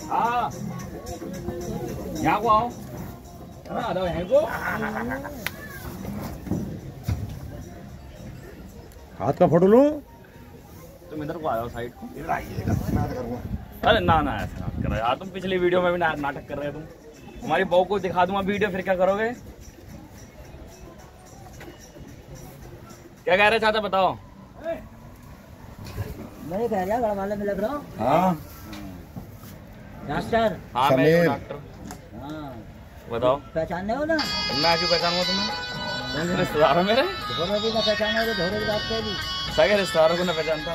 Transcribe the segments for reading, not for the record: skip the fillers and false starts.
हाँ यहाँ को आओ, आ जाओ यहाँ को। हाथ का फोटो लूं? तुम इधर को आओ साइड को। इधर आइएगा। अरे ना ना ऐसे ना कर रहे यार, तुम पिछली वीडियो में भी नाटक कर रहे हो। तुम हमारी बहू को दिखा दूंगा वीडियो, फिर क्या करोगे? क्या कह रहे चाचा बताओ। मैं कह रहा घर वाले में लग रहा हूँ। हाँ डॉक्टर। हाँ मैं डॉक्टर। हाँ बताओ। पहचानने हो ना? मैं क्यों पहचानूंगा तुम्हें? रिश्तेदार हो मेरे? धोरे जी का पहचाने हो, धोरे की बात करी। सगे रिश्तेदारों को ना पहचानता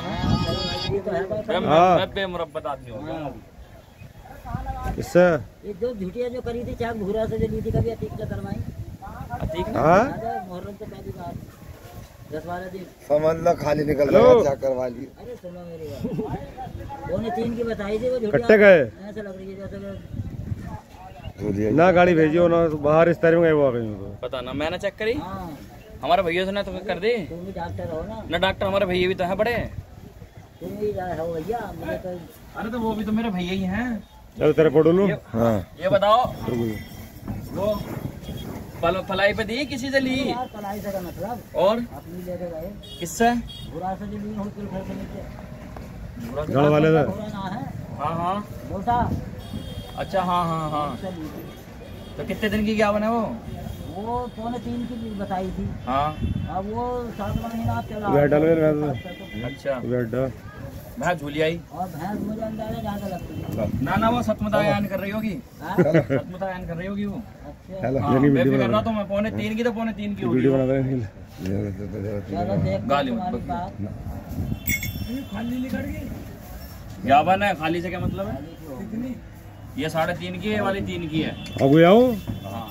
मैं बेमुरब्बत आदमी हूँ। इससे ये जो झूठिया जो करी थी चाक भूरा से जो ली थी, कभी अतीक से करवाई। ठीक है। हाँ मुहर्रम से पहली बात 10-12 दिन समझ लो खाली निकल रहा है, करवा ली। अरे सुनो मेरी बात, वो ने 3 की बताई थी, वो कट्टे गए ऐसे लग रही है जैसे ना गाड़ी भेजियो ना बाहर इस तरह में गए वो आ गई तो पता ना मैंने चेक करी। हाँ हमारे भैया से ना तुम्हें कर दे तुम भी डॉक्टर हो ना? डॉक्टर हमारे भैया भी तो हैं बड़े। तुम भी हो भैया, मुझे तो अरे तो वो भी तो मेरे भैया ही हैं। चल तेरे फोटो लूं? हाँ ये बताओ वो फलाई पे दी किसी से ली? यार पढ़ाई से का मतलब और अपनी लेके गए किससे? बुरा से जो ली हो कुल घर से नीचे गढ़ वाले से। बुरा ना है हाँ हाँ मोटा। अच्छा हाँ हाँ हाँ। उससे ली थी। तो कितने दिन की क्या बने वो? वो 2.25 की बताई थी। हाँ अब वो 7 महीना चला। बैठ डाल मेरे अच्छा बैठ मैं झूली आई। और भैंस मुझे अंदाजा जहाँ तक लगती है। ना ना वो सतमतायान कर रही होगी। हाँ? सतमतायान कर रही होगी वो। अच्छा हेलो हाँ, ये नहीं मैं वीडियो भी कर बना रहा तो मैं 2.25 की तो 2.25 की होगी। वीडियो बना रहे हैं चलो देख गाली मत तुम्हारी बक। बात। खाली निकल गई। यावन है खाली से क्या मतलब है? ये 3.5 की है, ये वाली 3 की है। अब आओ हाँ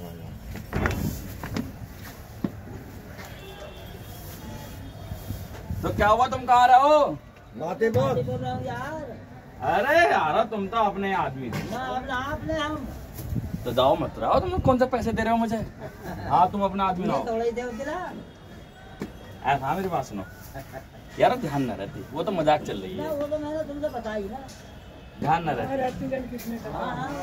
तो क्या हुआ, तुम कहाँ रहो? माते बोल बोल रहा हूँ यार। अरे यार तुम तो अपने आदमी हो। ना अब ना आपने हम तो जाओ मत रहो, तुम कौन सा पैसे दे रहे हो मुझे? हाँ तुम अपना आदमी ये रहो। थोड़ा ही देव दिला। ऐसा मेरी बात सुनो यार, ध्यान न रहती, वो तो मजाक चल रही ना है। वो तो मैंने तुमसे बताई ना। ध्यान न रहती। हाँ हाँ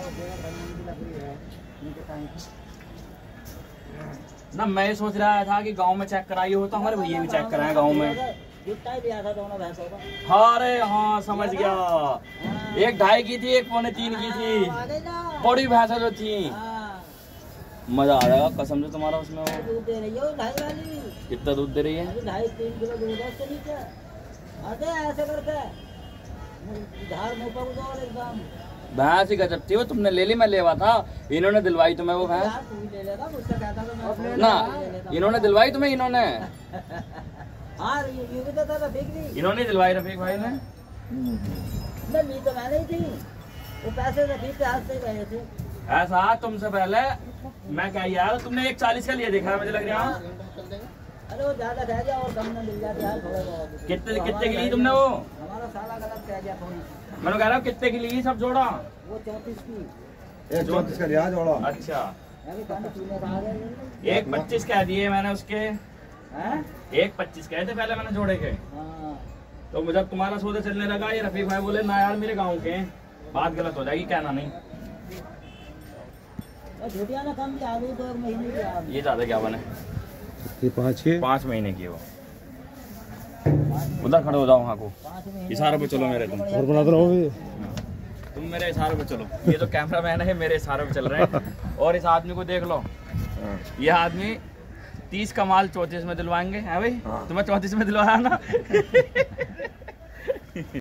ना मैं ये सोच रहा था कि गांव में चेक कराई हो तो हमारे भैया भी चेक कराए गांव में। जुट्टा ही दिया था दोनों भैंसों का। अरे हाँ समझ गया, एक 2.5 की थी, एक 2.25 की थी। आ गई ना। बड़ी भैंसा जो थी। हाँ मजा आ जाएगा कसम से तुम्हारा उसमें। वो दूध दे रही हो 2.5 वाली। कितना दूध दे रही है? अभी 2.5-3 किलो दूध है उसके नीचे। आते ऐसे करके धार मुँह पर उधर एकदम। भैंस ही गजब थी वो, तुमने ले ली, मैं लेवा था। इन्होंने दिलवाई तुम्हें वो भैंस? यार तू ही ले लेगा, मुझसे कहता तो मैं ना इन्होंने दिलवाई तुम्हें? इन्होंने हाँ ये भी तो था रफीक भी। इन्होंने दिलवाई रफीक भाई ने। मैं ली तो मैंने ही थी, वो पैसे रफीक के हाथ से गए थे। ऐसा तुमसे पहले मैं क्या यार, तुमने 1.40 का लिया देखा है मुझे लग रहा है। अरे वो ज्यादा कह गया और कम में मिल जाती यार थोड़ा बहुत। कितने की ली तुमने वो? हमारा साला गलत कह गया थोड़ी सी। मैं कह रहा हूँ कितने की ली सब जोड़ा? वो 34 की। 34 का लिया जोड़ा। अच्छा मैं भी पानी पीने का आ गया। 1.25 कह दिए मैंने उसके। हैं? 1.25 कहे थे पहले मैंने जोड़े के। हाँ तो जब तुम्हारा सौदा चलने लगा ये रफीक भाई बोले ना यार मेरे गाँव के, बात गलत हो जाएगी, कहना नहीं। झूठिया ना कम की आलू 2 महीने की आलू। ये ज्यादा क्या बने? ये 5 महीने की वो। उधर खड़े हो जाओ वहाँ को, 5 महीने इशारे पे चलो मेरे तुम। और बना दो भी तुम मेरे इशारे पे चलो, ये तो कैमरा मैन है, मेरे इशारे पे चल रहे हैं। और इस आदमी को देख लो, ये आदमी 30 का माल 34 में दिलवाएंगे। है भाई? तुम्हें 34 में दिलवाया ना?